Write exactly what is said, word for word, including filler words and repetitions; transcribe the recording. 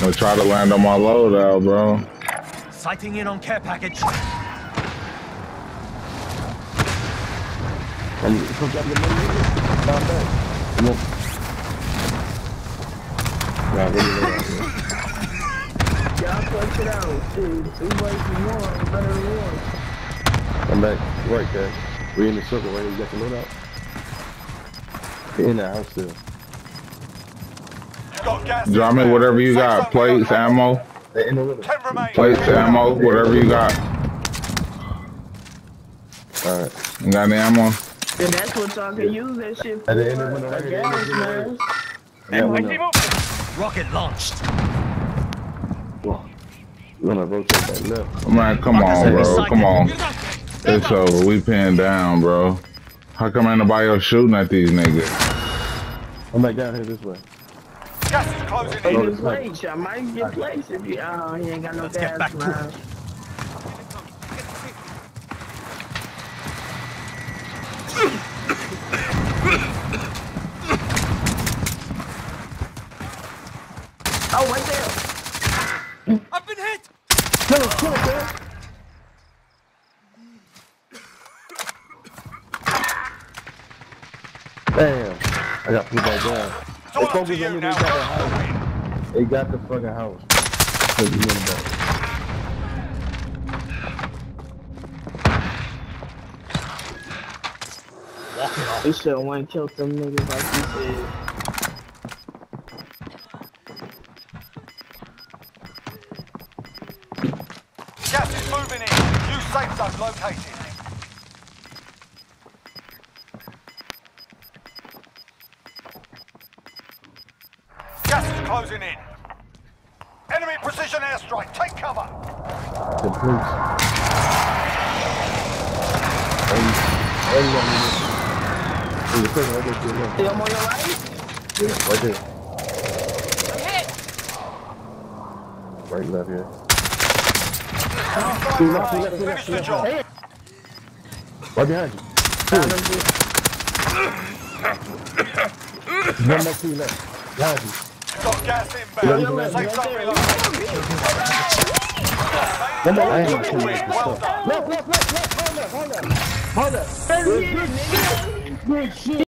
I'm gonna try to land on my loadout, bro. Sighting in on care package. I'm come drop your money. Down back. Come on. Nah, really low out here. Y'all clutch it out. Dude, two ways to one. Better than one. Come back. Right there. We in the circle right here. You got your loadout? You're in that house still. Drop me whatever you got. Plates, ammo. In the river. Plates, ammo, whatever you got. Alright. You got any ammo? And that's what y'all can use that shit for. At the end of the window right here. Gas mask. Yeah, we know. Rocket launched. We're gonna rotate that left. Man, come on, bro. Come on. It's over. We pinned down, bro. How come ain't nobody else shooting at these niggas? I'm back down here this way. Gas is closing Hey, in. get plates. I might get plates if you. Oh, he ain't got no Let's get gas back to mask. Oh, right there. I've been hit. Kill him, kill him, man. Damn. I got people right there. It's all up to you now. Go for the win. They got the fucking house. Put me in the back. He should have went and killed them niggas like he said. Gas is moving in. New safe zone located. Gas is closing in. Enemy precision airstrike. Take cover. The police. Hey, hey, you Hey, the person right there to your left. Hey, I'm on your right? Yeah, right there. I'm hit. Right left here. Finish the job. Right behind you. One more to your left. Behind you. You've got gas inbound. Safe zone relocated. One more. I ain't Well gonna kill you. done. Left, left, left, left. Hold up, hold up. Hold up. Good shit, nigga. Good shit.